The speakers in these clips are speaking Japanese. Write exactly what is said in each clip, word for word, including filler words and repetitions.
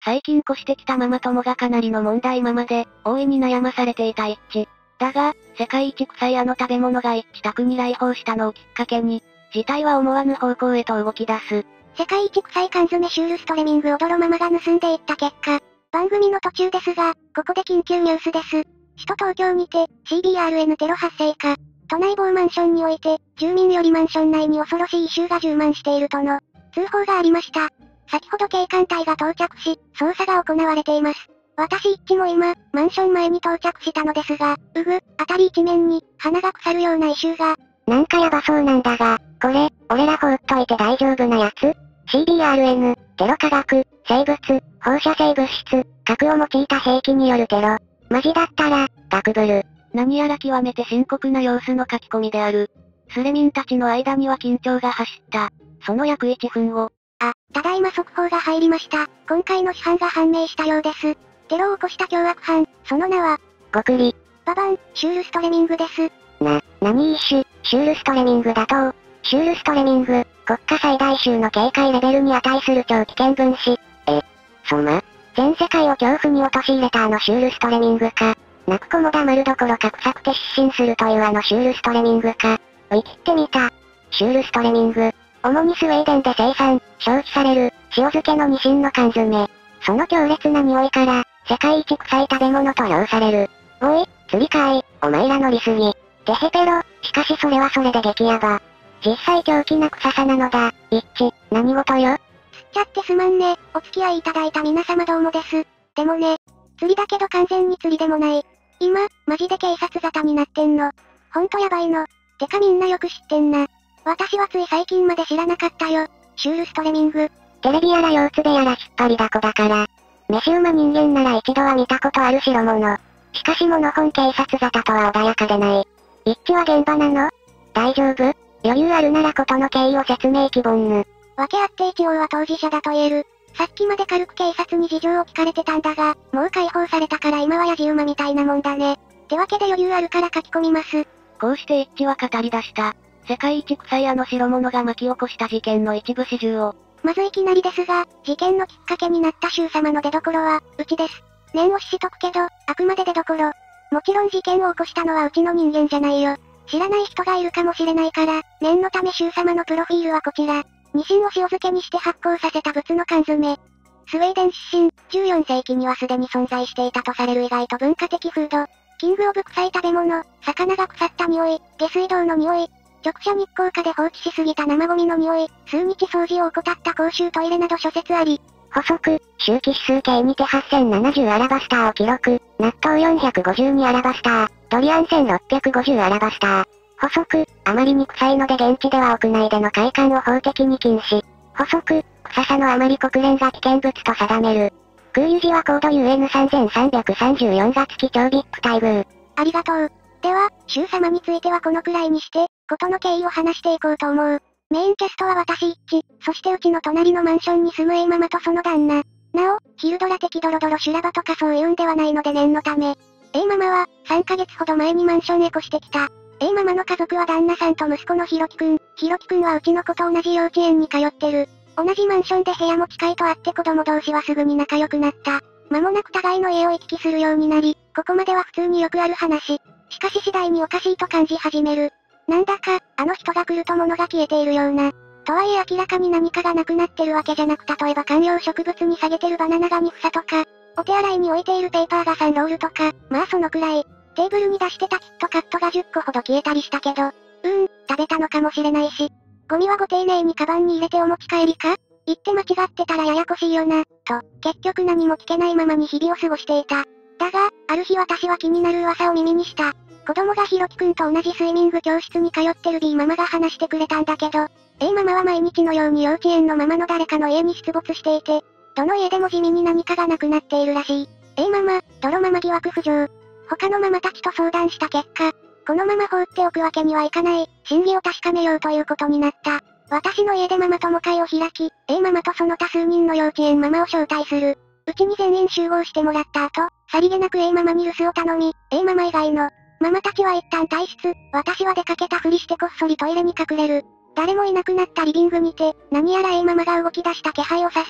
最近越してきたママ友がかなりの問題ママで、大いに悩まされていた一致。だが、世界一臭いあの食べ物が一致宅に来訪したのをきっかけに、事態は思わぬ方向へと動き出す。 世界一臭い缶詰シュールストレミングを泥ママが盗んでいった結果、番組の途中ですが、ここで緊急ニュースです。首都東京にて、シービーアールエヌ テロ発生か。都内某マンションにおいて、住民よりマンション内に恐ろしい異臭が充満しているとの、通報がありました。先ほど警官隊が到着し、捜査が行われています。私一致も今、マンション前に到着したのですが、うぐ、辺り一面に、鼻が腐るような異臭が。 なんかヤバそうなんだが、これ、俺ら放っといて大丈夫なやつ？ シービーアールエヌ、テロ化学、生物、放射性物質、核を用いた兵器によるテロ。マジだったら、ガクブル。 何やら極めて深刻な様子の書き込みである。スレミンたちの間には緊張が走った。その約いっぷん後。 あ、ただいま速報が入りました。今回の批判が判明したようです。テロを起こした凶悪犯、その名は、 ごくり。 ババン、シュールストレミングです。 な、何一種、シュールストレミングだと。シュールストレミング、国家最大種の警戒レベルに値する超危険分子。え、そま、全世界を恐怖に陥れたあのシュールストレミングか。泣く子も黙るどころか臭くて失神するというあのシュールストレミングか。ウィキってみた。シュールストレミング。主にスウェーデンで生産、消費される、塩漬けのニシンの缶詰。その強烈な匂いから、世界一臭い食べ物と評される。おい、釣りかい、お前ら乗りすぎ。てへペロ、しかしそれはそれで激ヤバ。実際狂気な臭さなのだ、一致、何事よ？ 吸っちゃってすまんね、お付き合いいただいた皆様どうもです。でもね、釣りだけど完全に釣りでもない。今、マジで警察沙汰になってんの。ほんとやばいの。てかみんなよく知ってんな。私はつい最近まで知らなかったよ。シュールストレミング。 テレビやら腰痛でやら引っ張りだこだから。飯馬人間なら一度は見たことある代物。しかしモノ本警察沙汰とは穏やかでない。一致は現場なの？大丈夫？余裕あるならことの経緯を説明希望ぬ。 わけあって一応は当事者だと言える。さっきまで軽く警察に事情を聞かれてたんだが、もう解放されたから今はやじ馬みたいなもんだね。ってわけで余裕あるから書き込みます。 こうして一致は語り出した。世界一臭いあの代物が巻き起こした事件の一部始終を。 まずいきなりですが、事件のきっかけになった衆様の出所は、うちです。念押ししとくけど、あくまで出所。もちろん事件を起こしたのはうちの人間じゃないよ。知らない人がいるかもしれないから、念のため衆様のプロフィールはこちら。ニシンを塩漬けにして発酵させた物の缶詰。スウェーデン出身、じゅうよんせいきにはすでに存在していたとされる意外と文化的フード。キングオブ臭い食べ物、魚が腐った匂い、下水道の匂い、直射日光下で放置しすぎた生ゴミの匂い、数日掃除を怠った公衆トイレなど諸説あり。 補足、周期指数計にてはっせんななじゅうアラバスターを記録、納豆よんひゃくごじゅうにアラバスター、ドリアンせんろっぴゃくごじゅうアラバスター。補足、あまりに臭いので現地では屋内での会館を法的に禁止。補足、臭さのあまり国連が危険物と定める。空輸時はコード ユーエヌさんさんさんさんよん が付き超 ブイアイピー 待遇。 ありがとう。では、衆様についてはこのくらいにして、ことの経緯を話していこうと思う。メインキャストは私一致、そしてうちの隣のマンションに住む A ママとその旦那。なお、ヒルドラ的ドロドロ修羅場とかそういうんではないので念のため。A ママは、さんかげつほど前にマンションへ越してきた。A ママの家族は旦那さんと息子のひろきくん。ひろきくんはうちの子と同じ幼稚園に通ってる。同じマンションで部屋も近いとあって子供同士はすぐに仲良くなった。間もなく互いの家を行き来するようになり、ここまでは普通によくある話。しかし次第におかしいと感じ始める。なんだか、あの人が来ると物が消えているような。とはいえ明らかに何かがなくなってるわけじゃなく例えば観葉植物に下げてるバナナがに房とか、お手洗いに置いているペーパーがさんロールとか、まあそのくらい。テーブルに出してたキットカットがじゅっこほど消えたりしたけど、うーん、食べたのかもしれないし。ゴミはご丁寧にカバンに入れてお持ち帰りか？言って間違ってたらややこしいよな、と、結局何も聞けないままに日々を過ごしていた。だが、ある日私は気になる噂を耳にした。子供がひろきくんと同じスイミング教室に通ってる B ママが話してくれたんだけど、A ママは毎日のように幼稚園のママの誰かの家に出没していて、どの家でも地味に何かがなくなっているらしい。A ママ、泥ママ疑惑浮上。他のママたちと相談した結果、このまま放っておくわけにはいかない、真偽を確かめようということになった。私の家でママ友会を開き、A ママとその多数人の幼稚園ママを招待する。うちに全員集合してもらった後、さりげなく A ママに留守を頼み、A ママ以外のママたちは一旦退出、私は出かけたふりしてこっそりトイレに隠れる。誰もいなくなったリビングにて、何やら A ママが動き出した気配を察し、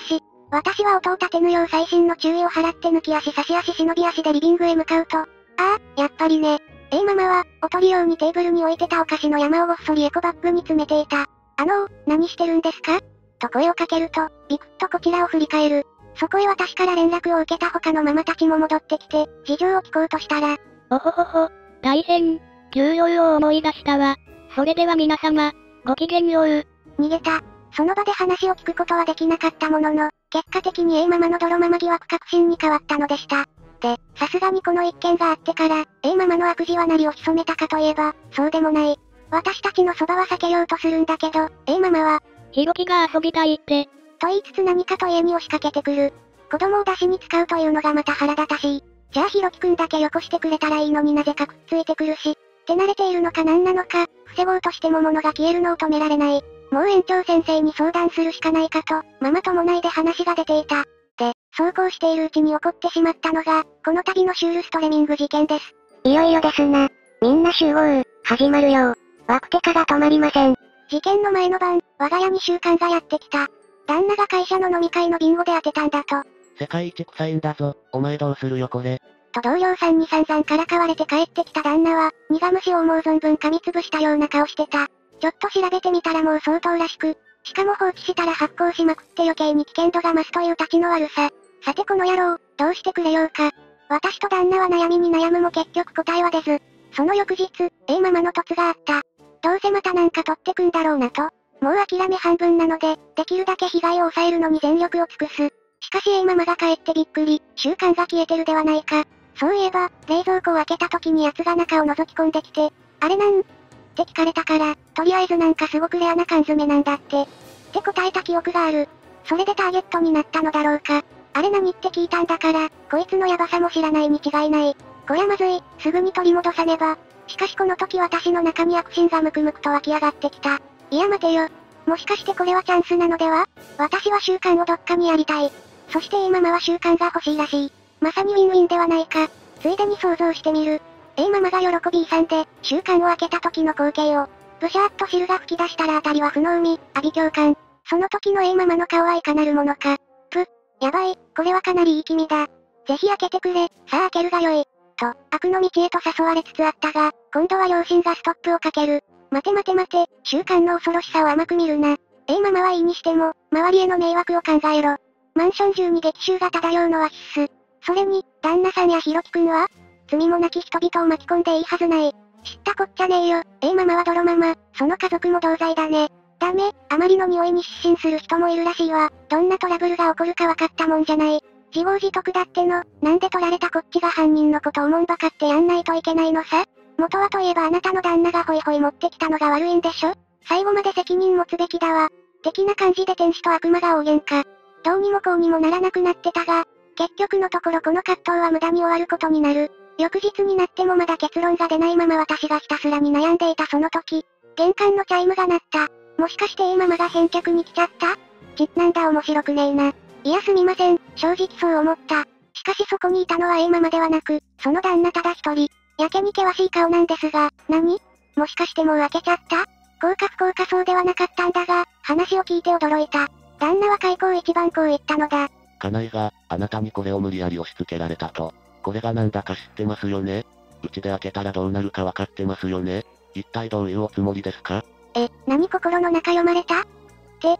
私は音を立てぬよう細心の注意を払って抜き足差し足忍び足でリビングへ向かうと、ああ、やっぱりね。A ママは、おとり用にテーブルに置いてたお菓子の山をごっそりエコバッグに詰めていた。あのー、何してるんですかと声をかけると、ビクッとこちらを振り返る。そこへ私から連絡を受けた他のママたちも戻ってきて、事情を聞こうとしたら、 おほほほ、大変、休養を思い出したわ。それでは皆様、ごきげんよう。 逃げた。その場で話を聞くことはできなかったものの、結果的に A ママの泥ママ疑惑確信に変わったのでした。で、さすがにこの一件があってから、A ママの悪事は何を潜めたかといえば、そうでもない。私たちのそばは避けようとするんだけど、A ママは、 ひろきが遊びたいって。 と言いつつ何かと家に押しかけてくる。子供を出しに使うというのがまた腹立たしい。じゃあひろきくんだけよこしてくれたらいいのになぜかくっついてくるし、手慣れているのか何なのか、防ごうとしても物が消えるのを止められない。もう園長先生に相談するしかないかと、ママ友内で話が出ていた。で、そうこうしているうちに起こってしまったのが、この度のシュールストレミング事件です。 いよいよですな。みんな集合、始まるよ。ワクテカが止まりません。 事件の前の晩、我が家に習慣がやってきた。旦那が会社の飲み会のビンゴで当てたんだと。 世界一臭いんだぞ、お前どうするよこれ。 と同僚さんに散々からかわれて帰ってきた旦那は、苦虫を思う存分噛みつぶしたような顔してた。ちょっと調べてみたらもう相当らしく、しかも放置したら発酵しまくって余計に危険度が増すという立ちの悪さ。さてこの野郎、どうしてくれようか。私と旦那は悩みに悩むも結局答えは出ず。その翌日、A ママの突があった。どうせまたなんか取ってくんだろうなと。もう諦め半分なので、できるだけ被害を抑えるのに全力を尽くす。しかし A ママが帰ってびっくり、習慣が消えてるではないか。そういえば、冷蔵庫を開けた時に奴が中を覗き込んできて、あれなんって聞かれたから、とりあえずなんかすごくレアな缶詰なんだって。って答えた記憶がある。それでターゲットになったのだろうか。あれ何って聞いたんだから、こいつのヤバさも知らないに違いない。こりゃまずい、すぐに取り戻さねば。しかしこの時私の中に悪心がムクムクと湧き上がってきた。いや待てよ。もしかしてこれはチャンスなのでは？私は習慣をどっかにやりたい。そして A ママは習慣が欲しいらしい。まさにウィンウィンではないか。ついでに想像してみる。A ママが喜び勇んで、習慣を開けた時の光景を、ブシャーっと汁が吹き出したらあたりは負の海、阿鼻教官。その時の A ママの顔はいかなるものか。ぷ、やばい、これはかなりいい気味だ。ぜひ開けてくれ、さあ開けるがよい。と、悪の道へと誘われつつあったが、今度は両親がストップをかける。待て待て待て、習慣の恐ろしさを甘く見るな。A ママはいいにしても、周りへの迷惑を考えろ。マンション中に激臭が漂うのは必須。それに、旦那さんやひろきくんは罪もなき人々を巻き込んでいいはずない。知ったこっちゃねえよ。A ママは泥ママ、その家族も同罪だね。ダメ、あまりの匂いに失神する人もいるらしいわ。どんなトラブルが起こるか分かったもんじゃない。自業自得だっての、なんで取られたこっちが犯人のこと思んばかってやんないといけないのさ。元はといえばあなたの旦那がホイホイ持ってきたのが悪いんでしょ？最後まで責任持つべきだわ。的な感じで天使と悪魔が大喧嘩。どうにもこうにもならなくなってたが、結局のところこの葛藤は無駄に終わることになる。翌日になってもまだ結論が出ないまま私がひたすらに悩んでいたその時、玄関のチャイムが鳴った。もしかして A ママが返却に来ちゃった？ち、なんだ面白くねえな。いやすみません、正直そう思った。しかしそこにいたのは A ママではなく、その旦那ただ一人。やけに険しい顔なんですが、何？もしかしてもう開けちゃった？こうか不幸かそうではなかったんだが、話を聞いて驚いた。旦那は開口一番こう言ったのだ。 家内が、あなたにこれを無理やり押し付けられたと。これがなんだか知ってますよね？うちで開けたらどうなるかわかってますよね？一体どういうおつもりですか？ え、何心の中読まれた？って、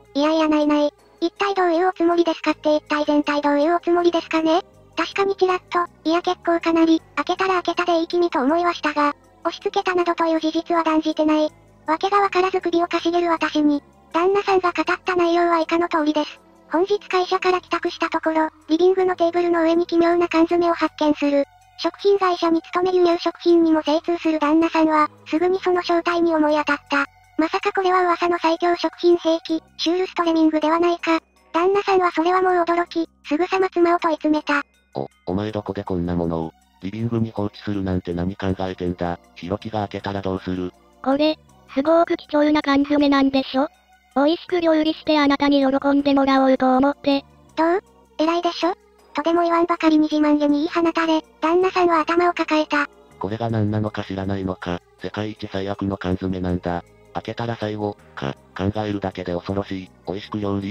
いやいやないない。一体どういうおつもりですかって一体全体どういうおつもりですかね？確かにちらっと、いや結構かなり、開けたら開けたでいい気味と思いはしたが、押し付けたなどという事実は断じてない。わけがわからず首をかしげる私に、旦那さんが語った内容は以下の通りです。本日会社から帰宅したところ、リビングのテーブルの上に奇妙な缶詰を発見する。食品会社に勤め輸入食品にも精通する旦那さんは、すぐにその正体に思い当たった。まさかこれは噂の最強食品兵器、シュールストレミングではないか。旦那さんはそれはもう驚き、すぐさま妻を問い詰めた。 お、お前どこでこんなものを、リビングに放置するなんて何考えてんだ。ひろきが開けたらどうする？ これ、すごく貴重な缶詰なんでしょ？美味しく料理してあなたに喜んでもらおうと思って。 どう？偉いでしょ？とでも言わんばかりに自慢げに言い放たれ、旦那さんは頭を抱えた。 これが何なのか知らないのか、世界一最悪の缶詰なんだ。開けたら最後、か、考えるだけで恐ろしい、美味しく料理。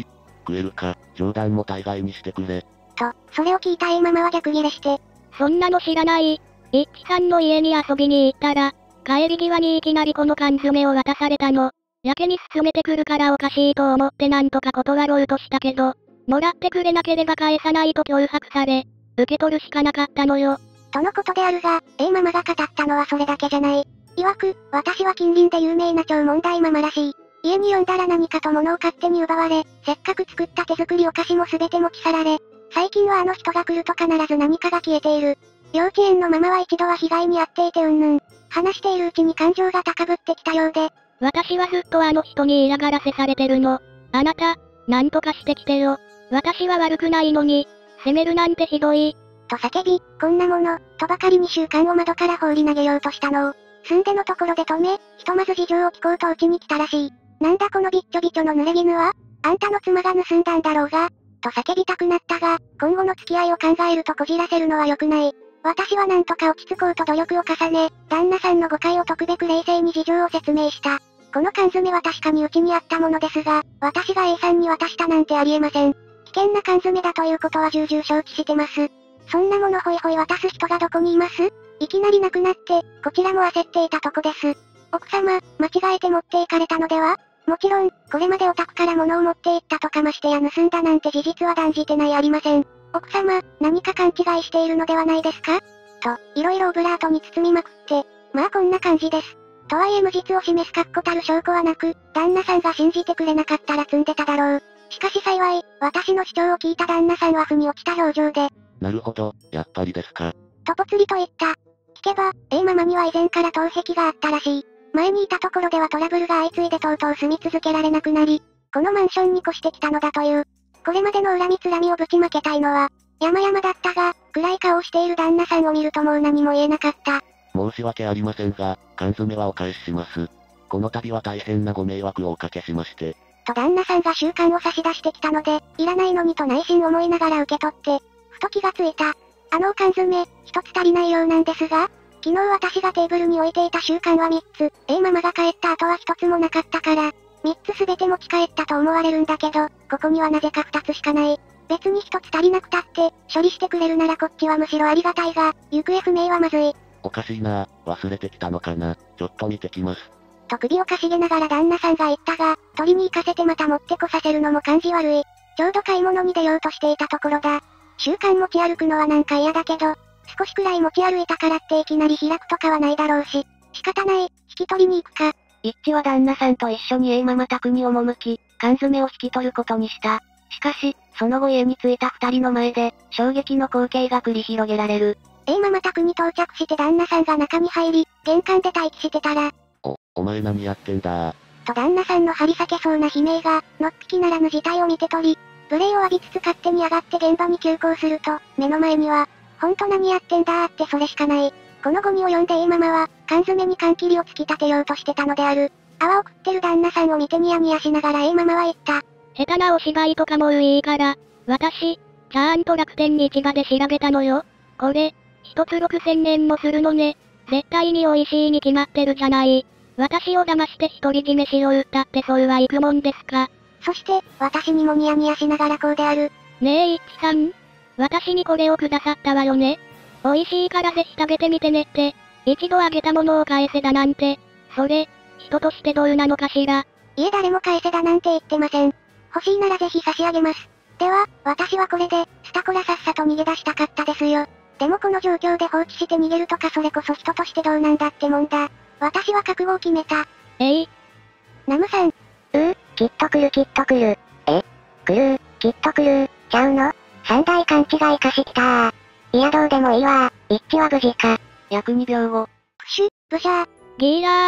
食えるか、冗談も大概にしてくれ。 と、それを聞いた A ママは逆ギレして、 そんなの知らない。イッチさんの家に遊びに行ったら、帰り際にいきなりこの缶詰を渡されたの。やけに勧めてくるからおかしいと思ってなんとか断ろうとしたけど、もらってくれなければ返さないと脅迫され、受け取るしかなかったのよ。 とのことであるが、A ママが語ったのはそれだけじゃない。曰く、私は近隣で有名な超問題ママらしい。家に呼んだら何かと物を勝手に奪われ、せっかく作った手作りお菓子も全て持ち去られ、最近はあの人が来ると必ず何かが消えている。幼稚園のママは一度は被害に遭っていてうんぬん。話しているうちに感情が高ぶってきたようで。 私はずっとあの人に嫌がらせされてるの。あなた、なんとかしてきてよ。私は悪くないのに、責めるなんてひどい。 と叫び、こんなもの、とばかりに習慣を窓から放り投げようとしたのを、住んでのところで止め、ひとまず事情を聞こうとうちに来たらしい。なんだこのびっちょびちょの濡れ衣は？あんたの妻が盗んだんだろうが、と叫びたくなったが、今後の付き合いを考えるとこじらせるのは良くない。私はなんとか落ち着こうと努力を重ね、旦那さんの誤解を解くべく冷静に事情を説明した。この缶詰は確かにうちにあったものですが、私が A さんに渡したなんてありえません。危険な缶詰だということは重々承知してます。そんなものホイホイ渡す人がどこにいます？いきなり亡くなって、こちらも焦っていたとこです。奥様、間違えて持っていかれたのでは？もちろん、これまでお宅から物を持って行ったとかましてや盗んだなんて事実は断じてないありません。奥様、何か勘違いしているのではないですか？と、いろいろオブラートに包みまくって、まあこんな感じです。とはいえ無実を示す確固たる証拠はなく、旦那さんが信じてくれなかったら積んでただろう。しかし幸い、私の主張を聞いた旦那さんは腑に落ちた表情で。 なるほど、やっぱりですか。 とぽつりと言った。聞けば、A ママには以前から盗癖があったらしい。前にいたところではトラブルが相次いでとうとう住み続けられなくなり、このマンションに越してきたのだという。これまでの恨みつらみをぶちまけたいのは、山々だったが、暗い顔をしている旦那さんを見るともう何も言えなかった。 申し訳ありませんが、缶詰はお返しします。この度は大変なご迷惑をおかけしまして。 と旦那さんが習慣を差し出してきたので、いらないのにと内心思いながら受け取って、ふと気がついた。あの缶詰、一つ足りないようなんですが、昨日私がテーブルに置いていた習慣はみっつ、A ママが帰った後はひとつもなかったから、みっつすべて持ち帰ったと思われるんだけど、ここにはなぜかふたつしかない。別にひとつ足りなくたって、処理してくれるならこっちはむしろありがたいが、行方不明はまずい。 おかしいなぁ、忘れてきたのかな、ちょっと見てきます。 と首をかしげながら旦那さんが言ったが、取りに行かせてまた持ってこさせるのも感じ悪い。ちょうど買い物に出ようとしていたところだ。習慣持ち歩くのはなんか嫌だけど、少しくらい持ち歩いたからっていきなり開くとかはないだろうし、仕方ない、引き取りに行くか。 一致は旦那さんと一緒に A ママ宅に赴き、缶詰を引き取ることにした。しかし、その後家に着いた二人の前で、衝撃の光景が繰り広げられる。 A ママ宅に到着して旦那さんが中に入り、玄関で待機してたら、 お、お前何やってんだー。 と旦那さんの張り裂けそうな悲鳴が、のっぴきならぬ事態を見て取り、無礼を浴びつつ勝手に上がって現場に急行すると、目の前には、ほんと何やってんだーってそれしかない。このゴミを読んで A ママは、缶詰に缶切りを突き立てようとしてたのである。泡を食ってる旦那さんを見てニヤニヤしながら A ママは言った。 下手なお芝居とかもういいから、私、ちゃんと楽天市場で調べたのよ。これ、一つろくせんえんもするのね。絶対に美味しいに決まってるじゃない。私を騙して独り占めしようったってそうはいくもんですか。 そして、私にもニヤニヤしながらこうである。 ねえ、イッチさん。私にこれをくださったわよね。美味しいからぜひ食べてみてねって。一度あげたものを返せだなんて。それ、人としてどうなのかしら。 いえ誰も返せだなんて言ってません。欲しいならぜひ差し上げます。では、私はこれで、スタコラさっさと逃げ出したかったですよ。でもこの状況で放置して逃げるとかそれこそ人としてどうなんだってもんだ。私は覚悟を決めた。 えい。 ナムさん。 うー、きっと来るきっと来る。え来るきっと来るちゃうの三大勘違いかしきたー。いやどうでもいいわー。一致は無事か。 約にびょうご。 プシュ、ブシャー。 ギラ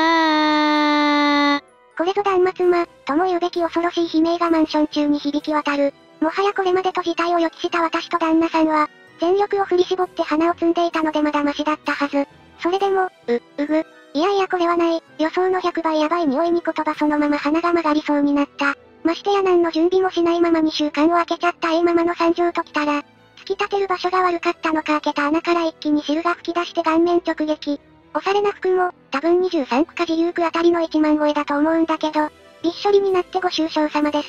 ー。 これぞ断末魔、とも言うべき恐ろしい悲鳴がマンション中に響き渡る。もはやこれまでと事態を予期した私と旦那さんは、全力を振り絞って鼻を摘んでいたのでまだマシだったはず。それでも、う、うぐ。いやいやこれはない。予想のひゃくばいやばい匂いに言葉そのまま鼻が曲がりそうになった。ましてや何の準備もしないままに習慣を開けちゃった A ママの惨状ときたら、突き立てる場所が悪かったのか開けた穴から一気に汁が噴き出して顔面直撃。おしゃれな服も、多分にじゅうさんくか自由区あたりのいちまん超えだと思うんだけど、びっしょりになってご愁傷様です。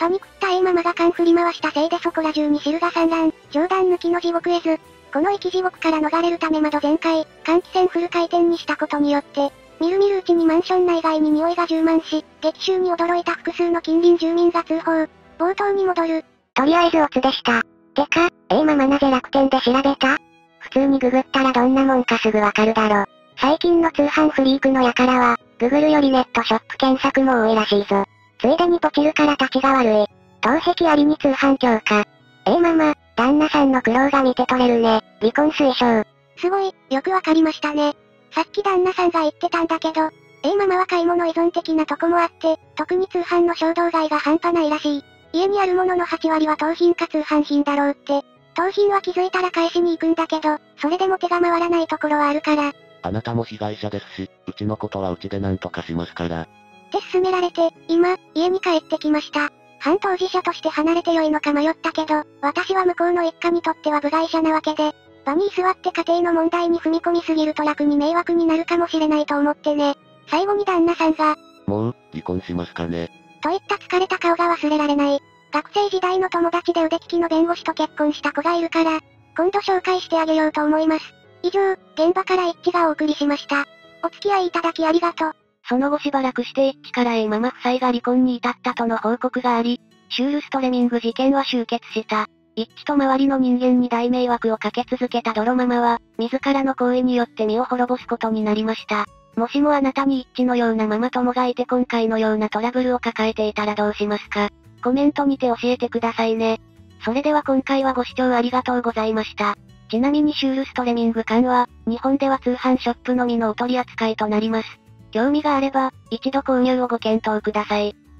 パニクった A ママが勘振り回したせいでそこら中に汁が散乱、冗談抜きの地獄絵図。この生き地獄から逃れるため窓全開、換気扇フル回転にしたことによって、みるみるうちにマンション内外に匂いが充満し、激臭に驚いた複数の近隣住民が通報。冒頭に戻る。 とりあえずオツでした。てか、A ママなぜ楽天で調べた？普通にググったらどんなもんかすぐわかるだろ。最近の通販フリークの輩は、ググるよりネットショップ検索も多いらしいぞ。ついでにポチるから立ちが悪い。透析ありに通販強化。A ママ、旦那さんの苦労が見て取れるね。離婚推奨。 すごい、よくわかりましたね。さっき旦那さんが言ってたんだけど、A ママは買い物依存的なとこもあって、特に通販の衝動買いが半端ないらしい。家にあるもののはちわりは盗品か通販品だろうって。盗品は気づいたら返しに行くんだけど、それでも手が回らないところはあるから。 あなたも被害者ですし、うちのことはうちでなんとかしますから。 って勧められて、今、家に帰ってきました。反当事者として離れて良いのか迷ったけど、私は向こうの一家にとっては部外者なわけで、場に居座って家庭の問題に踏み込みすぎると楽に迷惑になるかもしれないと思ってね。最後に旦那さんが、 もう、離婚しますかね。 といった疲れた顔が忘れられない。学生時代の友達で腕利きの弁護士と結婚した子がいるから、今度紹介してあげようと思います。以上、現場から一致がお送りしました。お付き合いいただきありがとう。 その後しばらくして一致から A ママ夫妻が離婚に至ったとの報告があり、シュールストレミング事件は終結した。一致と周りの人間に大迷惑をかけ続けた泥ママは、自らの行為によって身を滅ぼすことになりました。もしもあなたに一致のようなママ友がいて今回のようなトラブルを抱えていたらどうしますか？コメントにて教えてくださいね。それでは今回はご視聴ありがとうございました。ちなみにシュールストレミング缶は、日本では通販ショップのみのお取り扱いとなります。興味があれば、一度購入をご検討ください。